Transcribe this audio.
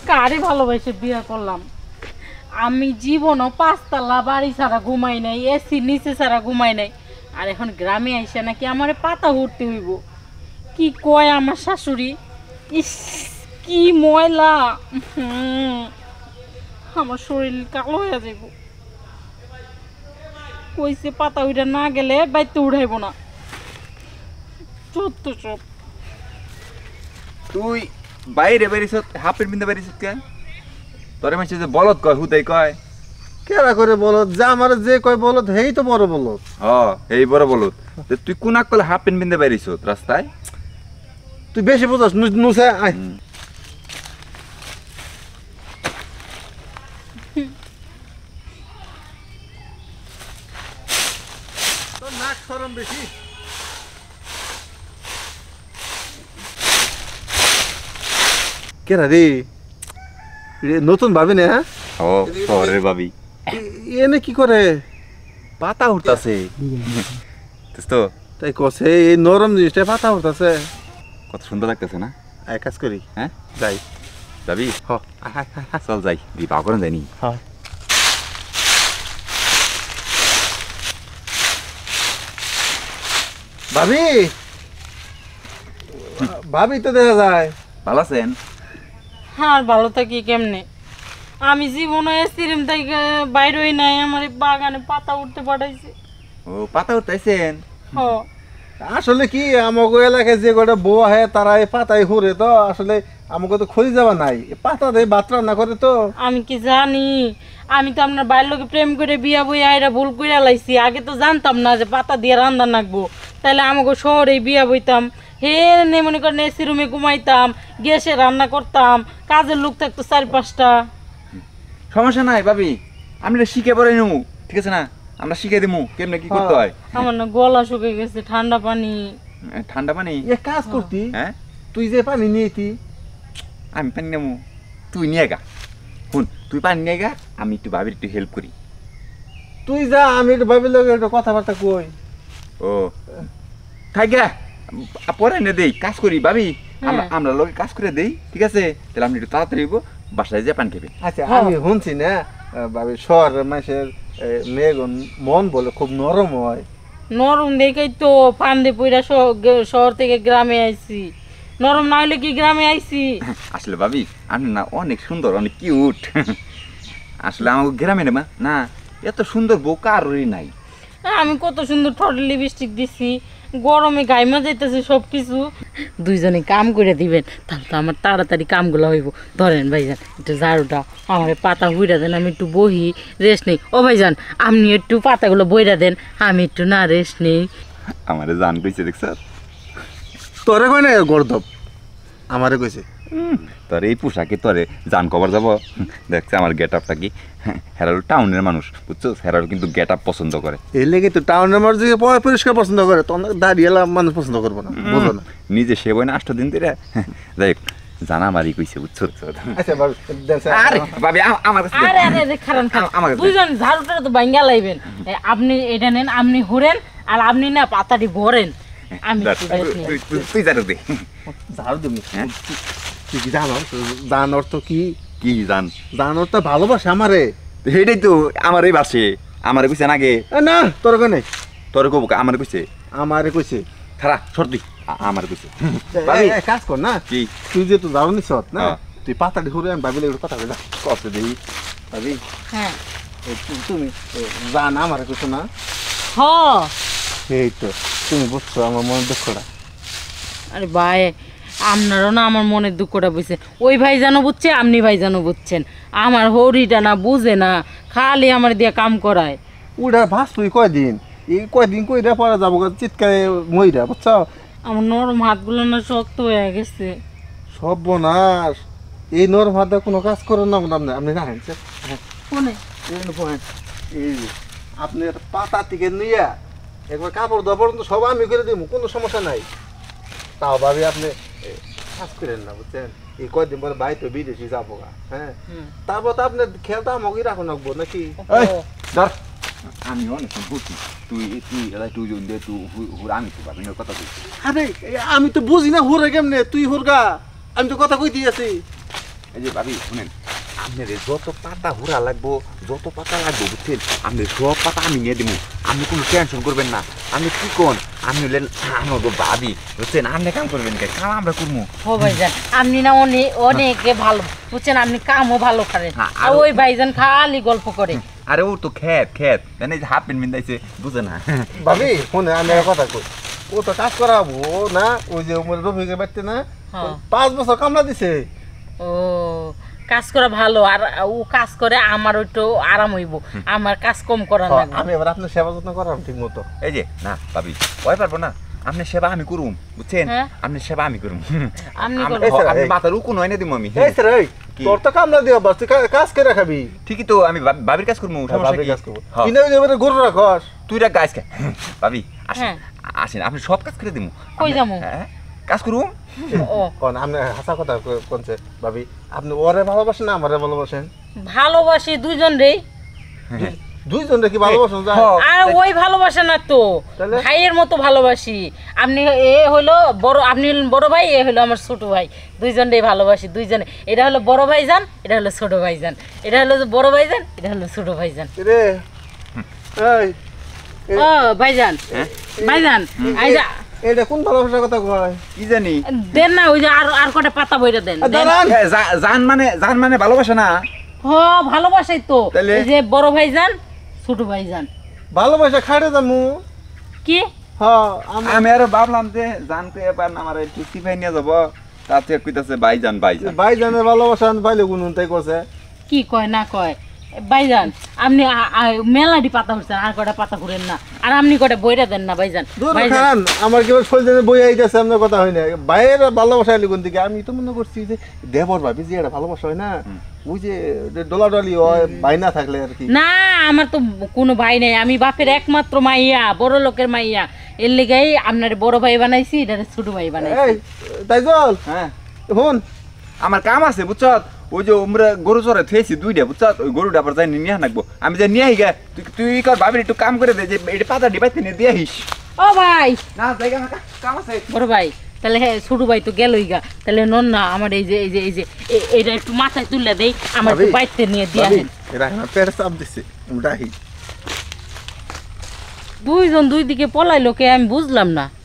কারে ভালোবাসে বিয়ে করলাম। আমি জীবনও 5 তলা বাড়ি ছাড়া ঘুমাই নাই, এসি নিচে ছাড়া ঘুমাই নাই। আর এখন গ্রামে আইসা নাকি আমারে পাতা উঠতে হইব। কি কয় আমার শাশুড়ি, ইস কি ময়লা, আমার শরীর কালো হয়ে যাইব। কইছে পাতা উঠে না গেলে বাইতে উঠাইব না। চোদ্দ সব তুই বাইরে বেরিয়েছ, হাফ প্যান্ট পিনতে বেরিয়েছ কে? তোরে মাসে যে বলদ কয় হুদাই কয় কেরা করে বলত যা আমার যে কয় বলত হেই তো বড় বলত। এই বড় বলদ। তুই কোন আকলে হাফ প্যান্ট পিনতে বেরিয়েছ রাস্তায়? তুই বেশি বুঝস নুসে আয়। তোর নাক শরম বেশি। কেরা রে নতুন ভাবি না? শহরের ভাবি এনে কি করে? পাতা উঠতাছে তো। তাই কছে এই নরম জিনিসটা পাতা উঠতাছে। কত সুন্দর লাগতেছে না? এক কাজ করি, হ্যাঁ যাই। যাবি? হ চল যাই, বিবাহ করেন যাইনি। হ্যাঁ ভাবি, ভাবি তো দেখা যায়। ভালো আছেন? আর ভালো থাকি কেমনে? আমি জীবনে এসিরিম থেকে বাইর হই নাই, আমার এই বাগানে পাতা উঠতে পাঠাইছে। ও পাতা উঠতেছেন? হ আসলে কি আমাকে এলাকায় যে কটা বউ হয় তারা এই পাতায় ঘুরে, তো আসলে আমাকে তো খোঁজ যাওয়া নাই, পাতা দিয়ে ভাত রান্না করে তো। আমি কি জানি? আমি তো আপনার বাইরের লোকে প্রেম করে বিয়া বইয়া এরা ভুল করে লাইছি। আগে তো জানতাম না যে পাতা দিয়ে রান্না নাকবো। তাহলে আমাকে শহরে বিয়া বইতাম, হে নে মনে করেন এসি রুমে ঘুমাইতাম, গ্যাসে রান্না করতাম, কাজের লোক থাকতো 4-5টা। সমস্যা নাই ভাবি, আমি শিখে পড়ে নেবো, ঠিক আছে না? আমরা শিখে দেবো কেমনে কি করতে হয়। আমার না গলা শুকিয়ে গেছে, ঠান্ডা পানি। ঠান্ডা পানি? এক কাজ করতি, হ্যাঁ তুই যে পানি নিয়েছি। আমি পানি নেবো, তুই নিয়ে গা। শুন, তুই পানি নিয়ে গা, আমি একটু ভাবির একটু হেল্প করি। তুই যা, আমি একটু ভাবির লোক একটু কথাবার্তা কই। ও থাক গা, পরে নে দেই, কাজ করি ভাবি। আমরা লোকে কাজ করে দেই, ঠিক আছে? তাহলে আমি একটু তাড়াতাড়ি বাসায় যে পানি খেবে। আচ্ছা আমি শুনছি না ভাবি শহরের মানুষের মেয়েগুন মন বলে খুব নরম হয়। নরম দেখেই তো ফান্দে পইরা শহর থেকে গ্রামে আইছি। নরম না হইলে কি গ্রামে আইছি? আসলে ভাবি আপনি না অনেক সুন্দর, অনেক কিউট। আসলে আমার গ্রামে নেবা না, এত সুন্দর বউ কারোরই নাই। আমি কত সুন্দর ঠোঁটে লিপস্টিক দিছি, গরমে গাইমা যাইতেছে সব কিছু। দুইজনে কাম করে দিবেন, তাহলে তো আমার তাড়াতাড়ি কামগুলো হইব। ধরেন ভাইজান একটু ঝাড়ুটা, আমার পাতা বইরা দেন, আমি একটু বহি রেস্ট নেই। ও ভাইজান আপনি একটু পাতাগুলো বইরা দেন, আমি একটু না রেস্ট নেই। আমারে জান কইছে দেখছ? তোরে কয় না গর্দব, আমারে কইছে। তোর এই পোশাকে তোরে জান কবার যাব? দেখছে আমার গেট আপটা কি? হেরাল টাউনের মানুষ, বুঝছো? হেরাল কিন্তু গেট আপ পছন্দ করে। এই লেগে তো টাউনের মানুষ যে পরিষ্কার পছন্দ করে, তখন দাঁড়িয়েলা মানুষ পছন্দ করবো না, বুঝো না? নিজে সে বই না 8 দিন ধরে। যাই জানা মারি কইছে, বুঝছো? আচ্ছা ভাবি, আরে ভাবি আমার কাছে আরে আরে খারান খারান, দুইজন ঝাড়ুটা তো ভাঙ্গা লাইবেন। আপনি এটা নেন, আপনি ঘুরেন, আর আপনি না পাতাটি ভরেন। আমি তুই জানো দে, ঝাড়ু দেবো। তুই কি জানো জান অর্থ কি? কি জান? জান অর্থ ভালোবাসে আমারে। সেটাই তো আমার এই বাসে আমারে কইছে নাগে। না তোর কই নাই, তোর কব আমারে কইছে? আমারে কইছে। খারা সর্দি আমার কইছে। কাজ কর না, কি তুই যে তো ঝাড়ু নিছ না, তুই পাতাটি ঘুরে আমি ভাবিলে কথা কই না কষ্ট দেই। ভাবি হ্যাঁ তুমি জান আমারে কইছো না? হ এই তো তুমি বুঝছো আমার মনের দুঃখটা। আরে ভাই আপনারও না আমার মনের দুঃখটা বুঝছেন। ওই ভাই জানো বুঝছে, আপনি ভাই জানো বুঝছেন। আমার হরিটা না বুঝে না, খালি আমার দিয়ে কাম করায়। ওটা ভাস তুই কয়দিন, এই কয়দিন কইরা পরে যাবো চিৎকারে মইরা, বুঝছো? আমার নরম হাতগুলো না শক্ত হয়ে গেছে। সর্বনাশ, এই নরম হাতে কোনো কাজ করেন না আপনি জানেন? কোনে এই আপনি পাতা থেকে নিয়ে একবার কাপড় দেওয়া পর্যন্ত সব আমি করে দিব, কোনো সমস্যা নাই। তাও ভাবি আপনি কাজ করেন না, বুঝছেন? এই কয়দিন পরে বাইরে বিদেশি যাবো, হ্যাঁ, তারপর তো আপনি খেলতে আমাকে রাখুন রাখবো নাকি? আমি অনেক বুঝছি, তুই তুই তুই তুই আমি তো ভাবি না কথা বলছি। আরে আমি তো বুঝি না হুরে কেমনে, তুই হুরগা, আমি তো কথা কই দিয়েছি। এই যে ভাবি শুনেন, আপনার যত পাতা হুরা লাগবো, যত পাতা লাগবো বুঝছেন, আপনি সব পাতা আমি নিয়ে দিব। আপনি কোনো টেনশন করবেন না। আপনি কি কোন, আপনি হলেন আমাকে ভাবি বুঝছেন, আপনি কাম করবেন কে, কাম আমরা করবো। ও ভাইজান আপনি না অনেক অনেকে ভালো বুঝছেন, আপনি কামও ভালো করেন। হ্যাঁ, আর ওই ভাইজান খালি গল্প করে। আরে ও তো খেত খেত জানি হাফ প্যান্ট বিন্দাইছে, বুঝে না। ভাবি শুনে আমি একটা কথা কই, ও তো কাজ করাবো না, ওই যে রফিকের বাড়িতে না হ্যাঁ। 5 বছর কামলা দিছে। ও কাজ করা ভালো, আর ও কাজ করে আমার একটু আরাম হইব, আমার কাজ কম করা হ্যাঁ, লাগবে। আমি এবার আপনার সেবা যত্ন করাম ঠিক মতো। এই যে না ভাবি ভয় পারবো না, আপনি সেবা আমি করুম বুঝছেন, হ্যাঁ। আপনি সেবা আমি করুম। আপনি আমি- করবেন। আপনি এই। মাথার উকুন হয় না দিব আমি। এই স্যার এই কি? তোর তো কামলা দিও বাস, তুই কাজ করে খাবি। ঠিকই তো, আমি ভাবির কাজ করবো, সমস্যা ভাবি কি? কাজ করবো হ্যাঁ। কিনে ওই যে এবারে গরু রাখস। তুই রাখ গাছ কে ভাবি, আসেন হ্যাঁ। আসেন, আপনি সব কাজ করে দিব। কই যামু? হ্যাঁ কাজ করুম। ও কোন আপনি হাসা কথা কোনছে ভাবি, আপনি ওরে ভালোবাসেন না আমারে ভালোবাসেন? ভালোবাসি দুইজন রে। দুইজনরে কি ভালোবাসেন যায়? হ্যাঁ। আর ওই ভালোবাসে না তো, তাহলে? ভাইয়ের মতো ভালোবাসি। আপনি এ হলো বড়, আপনি হলেন বড় ভাই, এ হলো আমার ছোট ভাই। দুইজনরে ভালোবাসি, দুইজনে। এটা হলো বড় ভাইজান, এটা হলো ছোট ভাইজান। এটা হলো বড় ভাইজান, এটা হলো ছোট ভাইজান। রে এই ও ভাইজান, হ্যাঁ? ভাইজান এই যে এটা কোন ভালোবাসার কথা কয়? কি জানি দেন না, ওই যে আর আর কটা পাতা বইটা দেন। দেন। দাঁড়ান জান মানে ভালোবাসা না। হ ভালোবাসাই তো। তাহলে? এই যে বড় ভাইজান, ছোট ভাইজান। ভালোবাসা খাড়ে যামু। কি হ্যাঁ আমি আরো ভাবলাম যে জানতে এবার আমার একটু সিফাই নিয়ে যাবো, তাতে কইতাছে ভাইজান ভাইজান। ভাই জানে ভালোবাসা পাইলে গুনুন তাই করছে। কি কয় না কয় ভাইজান, আপনি মেলাডি পাতা উঠছেন, আর কটা পাতা ঘুরেন না, আর আপনি কটা বইটা দেন না ভাইজান। দূর ভাইজান খান আমার কি শরীরে বই আইতেছে, আপনার কথা হয় না। ভাইয়ের ভালোবাসা এলি কোন দিকে? আমি তো মনে করছি যে দেবর ভাবি যে এটা ভালোবাসা হয় না, ওই যে ডলাডলি হয় ভাই না থাকলে আর কি। না, আমার তো কোনো ভাই নাই, আমি বাপের একমাত্র মাইয়া, বড় লোকের মাইয়া। এর লেগাই আপনার বড় ভাই বানাইছি, এটা ছোট ভাই বানাইছি। এই তাই চল হ্যাঁ শুন, আমার কাম আছে বুঝছ, ওই যে আমরা গরু চড়ে থুয়েছি দুইটা বুঝছ, ওই গরুটা আবার যাই নিয়ে নাকবো, আমি যাই নিয়ে গে। তুই কর ভাবির একটু কাম করে দে, যে এটা পাতা ডিবাইতে নিয়ে দিয়ে আহিস। ও ভাই, না জায়গা না, কাম আছে। বড় ভাই, তাহলে হ্যাঁ ছোট ভাই তো গেলই গা, তাহলে নন না আমার এই যে এইটা একটু মাথায় তুলে দেই, আমার একটু ভাবি, বাইতে নিয়ে দিয়ে ভাবি, আসেন। এরা আমার পেটে চাপ দিচ্ছে, আমি ডাকি। দুইজন দুই দিকে পলাইলো কে, আমি বুঝলাম না।